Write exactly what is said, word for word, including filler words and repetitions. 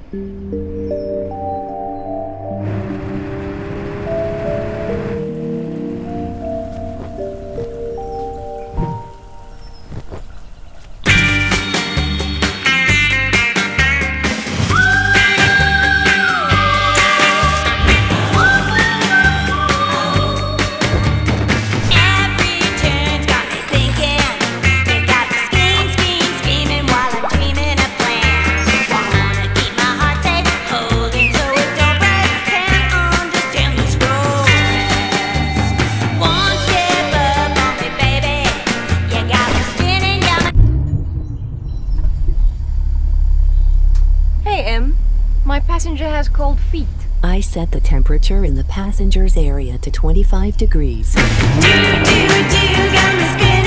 My passenger has cold feet. I set the temperature in the passenger's area to twenty-five degrees. Do, do, do, got my skin.